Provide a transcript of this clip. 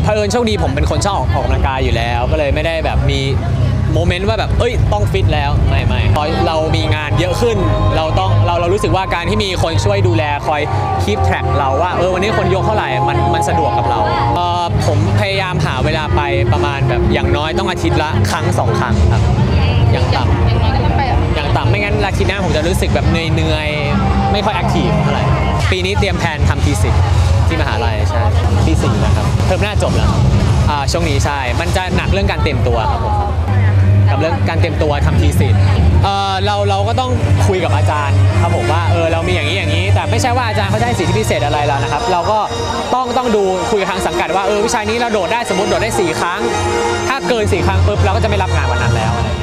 เผอิญโชคดีผมเป็นคนชอบออกกำลังกายอยู่แล้วก็เลยไม่ได้แบบมีโมเมนต์ว่าแบบเอ้ยต้องฟิตแล้วไม่พอเรามีงานเยอะขึ้นเรารู้สึกว่าการที่มีคนช่วยดูแลคอยคีปแทร็กเราว่าวันนี้คนยกเท่าไหร่มันสะดวกกับเราผมพยายามหาเวลาไปประมาณแบบอย่างน้อยต้องอาทิตย์ละครั้ง2 ครั้งครับอย่างต่ำอย่างต่ำไม่งั้นอาทิตย์หน้าผมจะรู้สึกแบบเหนื่อยไม่ค่อยแอคทีฟเท่าไหร่ปีนี้เตรียมแผนทำทีสิทธิ์ที่มหาลัยใช่ปี4นะครับเทอมหน้าจบแล้วช่วงนี้ใช่มันจะหนักเรื่องการเตรียมตัวครับผมกับเรื่องการเตรียมตัวทำทีสิทธิ์เราก็ต้องคุยกับอาจารย์ครับผมว่าเรามีอย่างนี้แต่ไม่ใช่ว่าอาจารย์เขาจะให้สิทธิพิเศษอะไรแล้วนะครับเราก็ต้องดูคุยกับทางสังกัดว่าวิชานี้เราโดดได้สมมติโดดได้4 ครั้งถ้าเกิน4 ครั้งปุ๊บเราก็จะไม่รับงานวันนั้นแล้ว